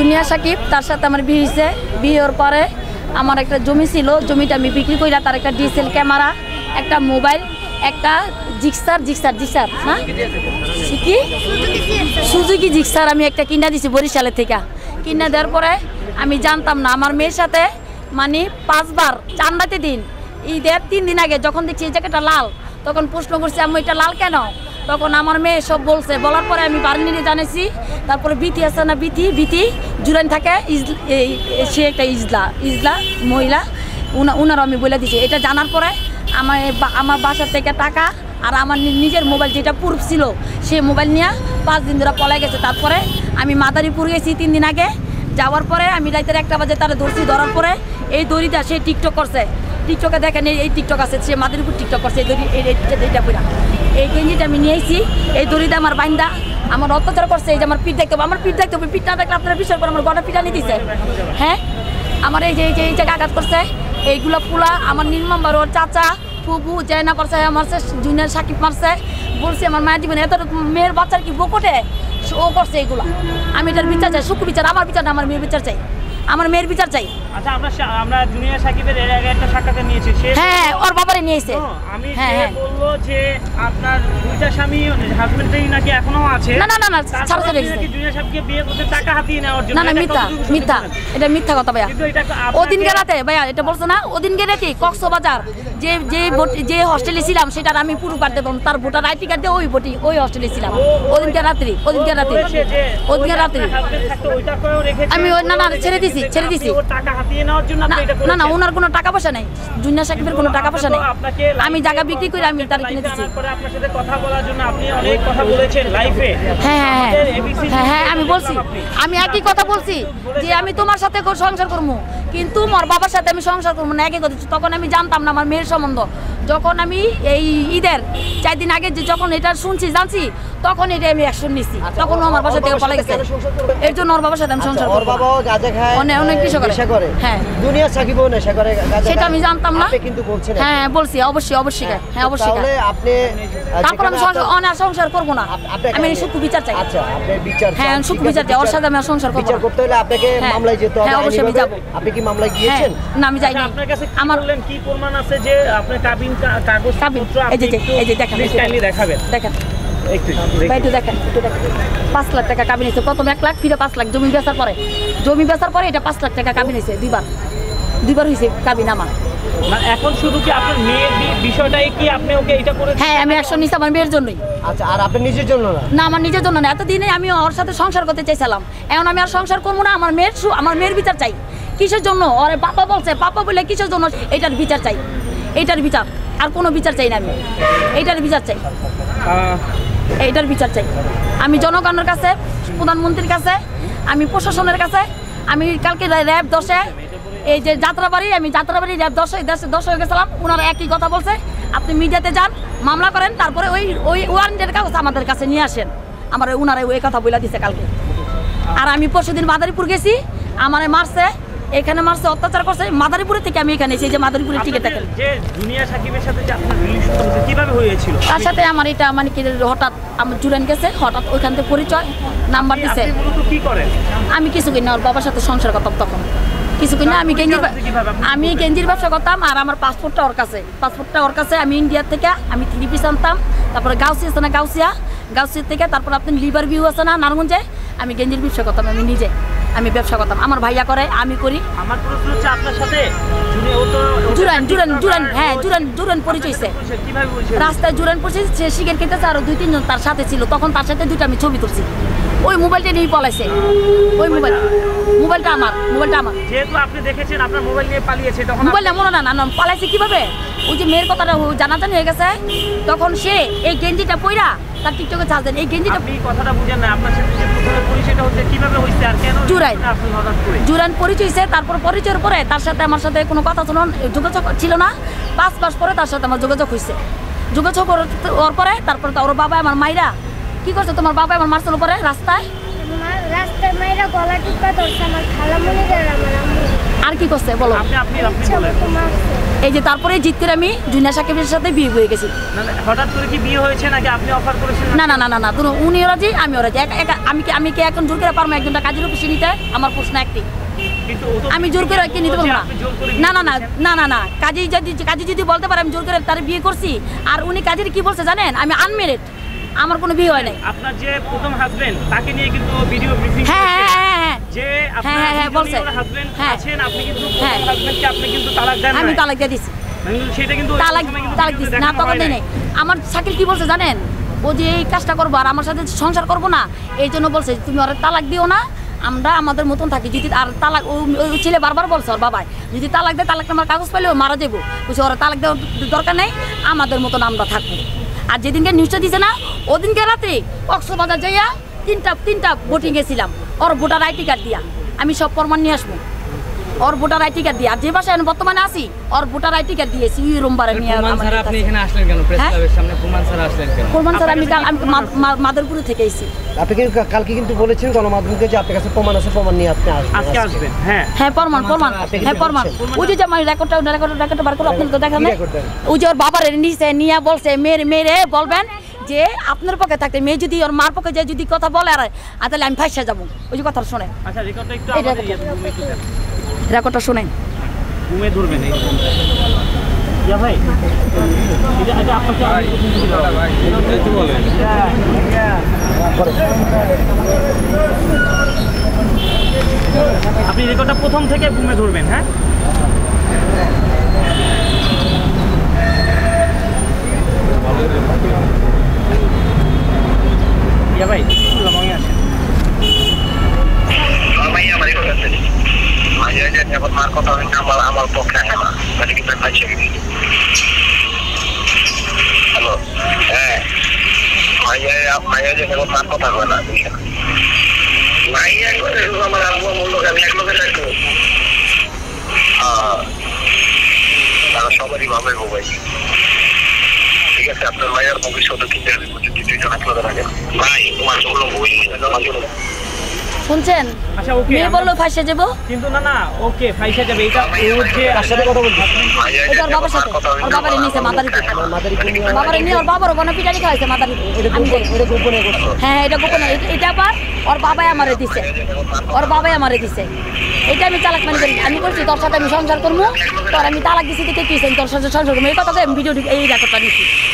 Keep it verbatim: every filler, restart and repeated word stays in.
দুনিয়া সাকিব, তার সাথে আমার বিয়ে হয়েছে। বিয়ের পরে আমার একটা জমি ছিল, জমিটা আমি বিক্রি করি, তার একটা ডিএসএল ক্যামেরা, একটা মোবাইল, একটা জিক্সার জিক্সার জিক্সার হ্যাঁ কি সুজুকি জিক্সার আমি একটা কিনা দিছি বরিশালের থেকে। কিনা দেওয়ার পরে আমি জানতাম না, আমার মেয়ের সাথে মানে পাঁচবার চান্দাতে দিন ঈদের তিন দিন আগে যখন দেখছি এই জায়গাটা লাল, তখন প্রশ্ন করছি আমি এটা লাল কেন, তখন আমার মেয়ে সব বলছে। বলার পরে আমি বাড়ি নিয়ে জানিয়েছি। তারপরে বিথি আছে না, বিথি বিথি জুরান থাকে, সে একটা ইজলা ইজলা মহিলা, উনারও আমি বলে দিছি। এটা জানার পরে আমার আমার বাসার থেকে টাকা আর আমার নিজের মোবাইল যেটা প্রুফ ছিল সেই মোবাইল নিয়ে পাঁচ দিন ধরে পলাই গেছে। তারপরে আমি মাদারীপুর গেছি তিন দিন আগে। যাওয়ার পরে আমি রাতের একটা বাজে তারা ধরছি। ধরার পরে এই দড়িটা সে টিকটক করছে, টিকটকে দেখেন এই টিকটক আছে, সে মাদারীপুর টিকটক করছে। এই দড়ি এইটা পুরা এই গেঞ্জিটা আমি নিয়ে এসেছি, এই দড়িটা আমার বাইন্দা আমার অত্যাচার করছে। এই যে আমার পিঠ দেখতে হবে, আমার পিঠ দেখতে হবে, পিঠ না দেখলে আপনারা বিশ্বাস করে আমার গড়া পিঠানি দিছে। হ্যাঁ আমার এই যে এই যে এই জায়গায় আঘাত করছে, এইগুলো পুলা আমার নির্মমবার ওর চাচা ফুবু জয়না করছে, মারছে জুনিয়র সাকিব মারছে। বলছি আমার মায়ের জীবনে এত মেয়ের বাচ্চার কি বকটে ও করছে এইগুলো। আমি এটার বিচার চাই, সুখ বিচার, আমার বিচার না, আমার মেয়ের বিচার চাই, আমার মেয়ের বিচার চাই। আচ্ছা আমরা আমরা জুনিয়র সাকিবের এর আগে একটা সাক্ষাৎ নিয়েছি, সে হ্যাঁ ওর বাবারে নিয়েছে। আমি সে বললো যে আপনার দুইটা স্বামী হাজবেন্ডই নাকি এখনো আছে। না না না না ছাড় ছেড়ে গেছে। জুনিয়র সাকিবকে বিয়ে করতে টাকা হাতিয়ে নেওয়ার জন্য। না না মিথ্যা মিথ্যা, এটা মিথ্যা কথা ভাইয়া। ওদিনকে রাতে ভাইয়া এটা বলছো না, ওদিনকে রাতে কক্সবাজার যে যে যে হস্টেলে ছিলাম সেটার আমি পুরো কার্ড দেবো, তার ভোটার আইডি কার্ড দিয়ে ওই ভোটি ওই হস্টেলে ছিলাম ওদিনকে রাত্রি ওদিনকে রাত্রি ওদিনকে রাত্রি আমি না না ছেড়ে দিছি ছেড়ে দিছি। না না ওনার কোনো টাকা পয়সা নেই, জুনিয়র সাকিবের কোনো টাকা পয়সা নেই। আমি জায়গা বিক্রি করে আমি তার কিনে দিচ্ছি। হ্যাঁ হ্যাঁ হ্যাঁ হ্যাঁ আমি বলছি, আমি একই কথা বলছি যে আমি তোমার সাথে সংসার করবো, কিন্তু আমার বাবার সাথে আমি সংসার করবো না, একই কথা। তখন আমি জানতাম না আমার মেয়ের সম্বন্ধ। যখন আমি এই ঈদের চার দিন আগে যে যখন এটা শুনছি জানছি, তখন এটা আমি অ্যাকশন নিচ্ছি। তখন আমার বাসা থেকে পালা গেছে, এর জন্য ওর বাবার সাথে আমি সংসার করবো। অনেক অনেক কিছু করে। হ্যাঁ দুনিয়া সাকিবও নেশা করে, সেটা আমি জানতাম না, কিন্তু বলছেন। হ্যাঁ বলছি অবশ্যই অবশ্যই হ্যাঁ অবশ্যই। তাহলে আপনি তারপর আমি সংসার অনেক সংসার করবো না, আমি সুখ বিচার চাই। আচ্ছা আপনি বিচার চাই? হ্যাঁ সুখ বিচার চাই, ওর সাথে আমি সংসার করব। বিচার করতে হলে আপনাকে মামলায় যেতে হবে। হ্যাঁ অবশ্যই আমি যাব। আপনি কি মামলায় গিয়েছেন? না আমি যাইনি। আপনার কাছে আমার কি প্রমাণ আছে যে আপনি কাবিন কাগজ পত্র এই যে এই যে দেখেন কাইন্ডলি দেখাবেন। দেখেন একটু একটু দেখেন একটু দেখেন। পাঁচ লাখ টাকা কাবিন হয়েছে, প্রথম এক লাখ ফিরে পাঁচ লাখ জমি বেচার পরে, জমি বেচার পরে এটা পাঁচ লাখ টাকা কাবিন হয়েছে। দুইবার দুইবার হয়েছে কাবিন আমার। এখন শুধু কি আপনার মেয়ের বিষয়টাই কি আপনি ওকে এটা করে? হ্যাঁ আমি অ্যাকশন নিছি আমার মেয়ের জন্যই। আচ্ছা আর আপনি নিজের জন্য না? না আমার নিজের জন্য না, এতদিনে আমি ওর সাথে সংসার করতে চাইছিলাম, এখন আমি আর সংসার করবো না। আমার মেয়ের আমার মেয়ের বিচার চাই। কিসের জন্য ওর পাপা বলছে, পাপা বলে কিসের জন্য, এটার বিচার চাই, এইটার বিচার। আর কোনো বিচার চাই না আমি, এইটার বিচার চাই, এইটার বিচার চাই। আমি জনগণের কাছে, প্রধানমন্ত্রীর কাছে, আমি প্রশাসনের কাছে, আমি কালকে র্যাব দশে এই যে যাত্রাবাড়ি, আমি যাত্রাবাড়ি র্যাব দশে দশ হয়ে গেছিলাম। ওনারা একই কথা বলছে, আপনি মিডিয়াতে যান, মামলা করেন, তারপরে ওই ওই ওয়ারেন্টের কাগজ আমাদের কাছে নিয়ে আসেন। আমার ওনারা ওই কথা বলে দিছে কালকে। আর আমি পরশুদিন মাদারীপুর গেছি, আমার মারছে, এখানে মারছে, অত্যাচার করছে। মাদারীপুরের থেকে আমি এখানে এসেছি, যে মাদারীপুরের টিকিট দেখেন। যে দুনিয়া সাকিবের সাথে যে আপনার রিলেশন হয়েছে কিভাবে হয়েছিল? তার সাথে আমার এটা মানে কি হঠাৎ আমার জুড়েন গেছে, হঠাৎ ওইখান থেকে পরিচয় নাম্বার দিছে। কি করেন? আমি কিছু কিনা ওর বাবার সাথে সংসার করতাম, তখন কিছু কিনা আমি গেঞ্জির আমি গেঞ্জির ব্যবসা করতাম। আর আমার পাসপোর্টটা ওর কাছে, পাসপোর্টটা ওর কাছে। আমি ইন্ডিয়ার থেকে আমি থ্রি পিস আনতাম, তারপরে গাউসিয়া আছে না, গাউসিয়া গাউসিয়া থেকে তারপর আপনি লিভার ভিউ আছে না নারায়ণগঞ্জে, আমি গেঞ্জির ব্যবসা করতাম। আমি নিজে আমি ব্যবসা করতাম, আমার ভাইয়া করে, আমি করি। আমার প্রশ্ন হচ্ছে আপনার সাথে জুরান জুরান জুরান হ্যাঁ জুরান জুরান পরিচয় হয়েছে রাস্তায়, জুরান পরিচয় সে শিখের খেতেছে, আরো দুই তিনজন তার সাথে ছিল। তখন তার সাথে দুইটা আমি ছবি তুলছি, ওই মোবাইলটা নিয়ে পলাইছে। ওই মোবাইল মোবাইলটা আমার মোবাইলটা আমার যেহেতু আপনি দেখেছেন আপনার মোবাইল নিয়ে পালিয়েছে, তখন মোবাইলটা মনে না না পালাইছে কিভাবে? ওই যে মেয়ের কথাটা জানাজানি হয়ে গেছে, তখন সে এই গেঞ্জিটা পইরা তার টিকটকে চার্জ দেন। এই গেঞ্জিটা আপনি কথাটা বুঝেন না, আপনার সাথে যে প্রথমে পরিচয়টা হচ্ছে কিভাবে হইছে আর কেন জুরাই আপনি হঠাৎ করে জুরান পরিচয় হইছে। তারপর পরিচয়ের পরে তার সাথে আমার সাথে কোনো কথা ছিল যোগাযোগ ছিল না। পাঁচ মাস পরে তার সাথে আমার যোগাযোগ হয়েছে। যোগাযোগ হওয়ার পরে তারপরে ওর বাবা আমার মাইরা কি করছে, তোমার বাবা আমার মারছিল পরে রাস্তায়, রাস্তায় মাইরা গলা টিপা ধরছে আমার খালামণিদের, আমার আম্মু আর কি করছে বলো? আপনি আপনি আপনি বলেন। এই যে তারপরে জিত করে আমি জুনিয়া সাকিবের সাথে বিয়ে হয়ে গেছি। না, না, হঠাৎ করে কি বিয়ে হয়েছে নাকি আপনি অফার করেছেন? না না না না না দুনো উনি রাজি আমি রাজি। একা একা আমি কি আমি কি এখন জোর করে পারবো একজনটা কাজের অফিসে নিতে? আমার প্রশ্ন একটি, কিন্তু ও তো আমি জোর করে কি নিতে পারবো না? আপনি জোর করে না না না না না না কাজী যদি কাজী যদি বলতে পারে আমি জোর করে তার বিয়ে করছি, আর উনি কাজের কি বলছে জানেন? আমি আনমেরিড, আমার কোনো বিয়ে হয় নাই। আপনার যে প্রথম হাজবেন্ড তাকে নিয়ে কিন্তু ভিডিও ব্রিফিং হ্যাঁ হ্যাঁ হ্যাঁ হ্যাঁ যে হ্যাঁ, হ্যাঁ, হ্যাঁ, বলছে। আপনার হাজবেন্ড হ্যাঁ। আছেন, আপনি কিন্তু হ্যাঁ। প্রথম হাজবেন্ডকে আপনি কিন্তু তালাক দেন আমি নাই। তালাক দিয়ে দিছি। মানে সেটা কিন্তু ওই তালাক সময় কিন্তু তালাক ভিডিওতে দিছি না, দেখানো তখন হয় দেয় নাই। নাই। আমার শাকিল কি বলছে জানেন? ও যে এই কাজটা করবো আর আমার সাথে সংসার করবো না, এই জন্য বলছে তুমি ওর তালাক দিও না, আমরা আমাদের মতন থাকি। যদি আর তালাক ও- ওই ছেলে বারবার বলছে ওর বাবাই যদি তালাক দেয়, তালাক আমার কাগজ পাইলে ও মারা যাবো। বলছে ওরা তালাক দেওয়ার দরকার নেই, আমাদের মতন আমরা থাকবো। আর যেদিনকে নিউজটা দিছে না, ওদিনকে রাতে কক্সবাজার যাইয়া তিনটা তিনটা ভোটিং গেছিলাম ওর ভোটার আইডি কার্ড দিয়া। আমি সব প্রমাণ নিয়ে আসবো ওর ভোটার আইডি কার্ড দিয়ে। আর যে বাসায় আমি বর্তমানে আছি ওর ভোটার আইডি কার্ড দিয়েছি ওই রোমবারে নিয়ে প্রমাণ আমার ছাড়া কাছে। আপনি এখানে আসলেন কেন? প্রেস হ্যাঁ? ক্লাবের সামনে প্রমাণ ছাড়া আসলেন কেন? প্রমাণ স্যার আমি আপনার কাল- কাছে আমি কি প্রমাণ মা- মা- মাদারপুরে থেকে এসেছি। আপনি কিন্তু কা- কালকে কিন্তু বলেছেন গণমাধ্যমকে যে আপনার কাছে প্রমাণ আছে, প্রমাণ নিয়ে আপনি আসবেন আজকে আসবেন। হ্যাঁ, হ্যাঁ প্রমাণ প্রমাণ আপনি কি হ্যাঁ প্রমাণ। বলছেন? ওই যে যে আমার রেকর্ডটা রেকর্ড রেকর্ডটা বার করে আপনাদের দেখান কি না? record দেন? ওই যে ওর বাবার নিচে নিয়ে বলছে মেয়ের মেয়েরে বলবেন যে আপনার পক্ষে থাকতে মেয়ে যদি ওর মার পক্ষে যে যদি কথা বলে আর আর তাহলে আমি ফাঁসে যাবো। ওই যে কথা শোনেন, আচ্ছা রেকর্ডটা একটু এই আমাদের record- ইয়ে রুমে একটু দেন। রেকর্ডটা শোনেন। রুমে ধরবেন এই ইয়া ভাই, এটা এটা আপনাকে আমি প্রথম থেকে দেওয়া। আপনি রেকর্ডটা প্রথম থেকে রুমে ধরবেন। হ্যাঁ, ইয়া ভাই লবঙ্গে আসেন। মাইয়া আমার কথা আছে মাইয়া যে এখন মার কথা হইছে আমার আমার পক্ষে আসে না মানে কি তার পাইছে হ্যালো হ্যাঁ মাইয়া মাইয়া যে এখন মার কথা হয় না মাইয়া করে আমার আব্বু মূল্য আমি এক লোকের রাখবো হ্যাঁ তারা সবারই ভাবে ভাই ঠিক আছে আপনার মায়ের ভবিষ্যতে কিন্তু যদি দুইজন এক লোকের রাখেন ভাই তোমার চোখলো বই তোমার চোখলো শুনছেন? আচ্ছা ওকে, মেয়ে বললো ফাঁসে যাবো। কিন্তু না না ওকে ফাইসা যাবে। এটা ওর যে কার সাথে কথা বলছেন? এটা ওর বাবার সাথে, ওর বাবার নিচে মাদারিপুর। মাদারীপুর নিয়ে বাবার নিয়ে ওর বাবারও কোনো পিটারি খাওয়াইছে মাদারিপুর। এটা আমি গোপন দেখি। এটা গোপনে করছে। হ্যাঁ এটা গোপনে, এটা- এটা আবার ওর বাবাই আমারে দিছে, ওর বাবাই আমারে দিছে। এটা আমি তালাক মানে করি, আমি বলছি তোর সাথে আমি সংসার করবো, তোর আমি তালাক দিছি দেখে কি তোর সাথে সংসার করবো, এই কথা আমি ভিডিও এই রেকর্ডটা নিচ্ছি।